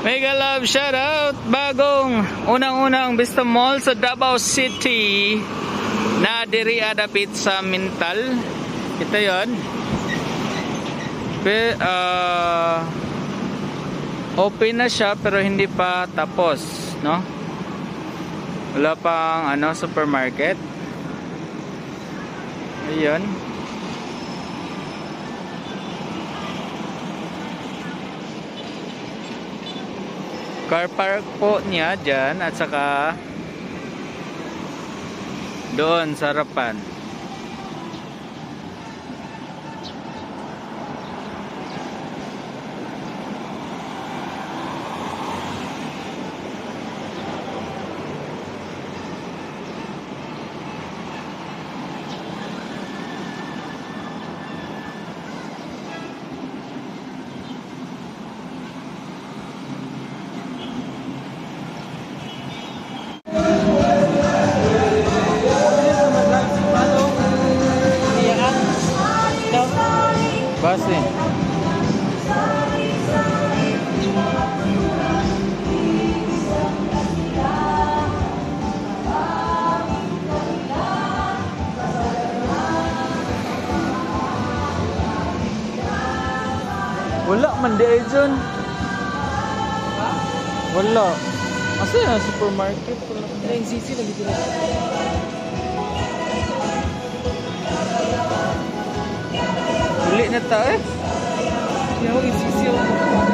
Mega love shoutout. Bagong unang-unang Vista Mall sa Davao City na diri adapit sa Mintal. Ito yon. Open na siya pero hindi pa tapos, no? Wala pang supermarket. Ayun. Car park po niya dyan at saka doon sa harapan. Base. Wala man di dyan. Wala. Asa yan supermarket? Wala yung CC lagi sila. Uli na tayo. Kaya huwag yung CC.